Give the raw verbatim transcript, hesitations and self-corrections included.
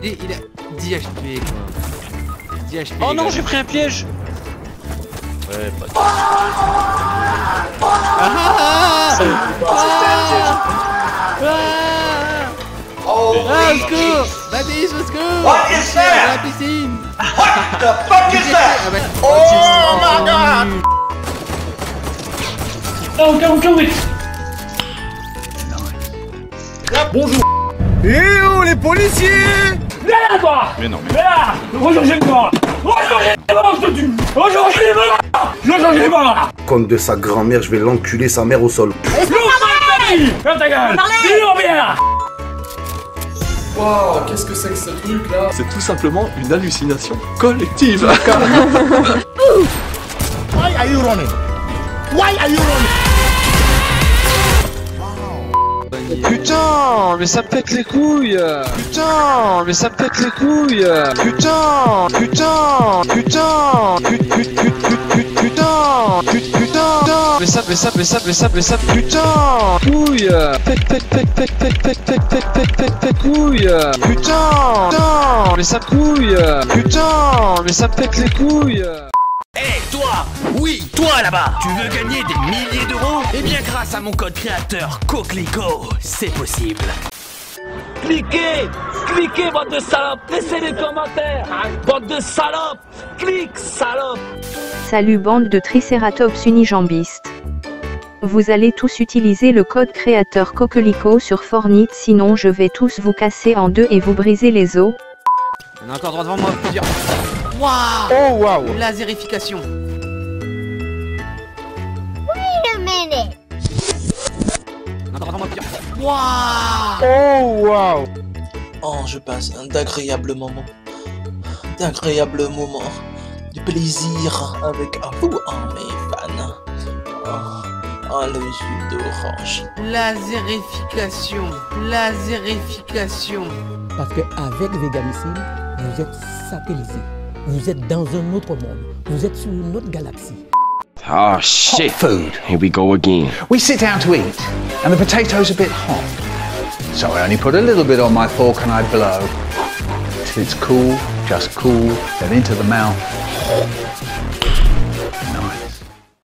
Il, il a dix H P quoi. dix H P. Oh non, j'ai pris un piège. Ouais, pas de... Ah Oh, Ah, let's go! Badis, let's go! What is Ici, à la that? piscine! What the fuck is that? Ah, bah, Oh my god! Oh, go, go it! Bonjour. Eh oh les policiers! Viens là, toi! Mais non, mais... Viens là! Rejoins chez moi! Rejoins chez moi, je te tue! Rejoins chez moi! Rejoins chez moi! Comme de sa grand-mère, je vais l'enculer sa mère au sol. Ferme ta gueule! Dis-nous bien! Waouh, qu'est-ce que c'est que ce truc là? C'est tout simplement une hallucination collective. Why are you running? Why are you running? Putain, mais ça me pète les couilles. Putain, mais ça me pète les couilles. Putain, putain, putain, putain, putain, putain, mais ça, mais ça, mais ça, mais ça, mais ça, putain, couille. Pète, pète, pète, pète, pète, pète, pète, pète, pète, pète, pète, couille. Putain, putain, mais ça me couille. Putain, mais ça me pète les couilles. Hé, hey, toi! Oui, toi là-bas! Tu veux gagner des milliers d'euros? Eh bien, grâce à mon code créateur Coquelicot, c'est possible. Cliquez! Cliquez, bande de salopes! Laissez les commentaires! Bande de salopes! Clique, salope! Salut bande de tricératops unijambistes. Vous allez tous utiliser le code créateur Coquelicot sur Fortnite, sinon je vais tous vous casser en deux et vous briser les os. Il y en a encore droit devant moi, plusieurs. Waouh! Oh waouh! Laserification. Wait a minute. Il y en a encore devant moi, plusieurs. Waouh! Oh waouh! Oh, je passe un d'agréable moment. D'agréable moment. Du plaisir avec vous, oh, mes fans. Oh, oh le jus d'orange. Laserification. Laserification. Parce qu'avec Vegamicide, vous êtes satellisé. Vous êtes dans un autre monde. Vous êtes sur une autre galaxie. Oh shit. Hot food. Here we go again. We sit down to eat, and the potato's a bit hot. So I only put a little bit on my fork and I blow. Till it's cool, just cool, then into the mouth.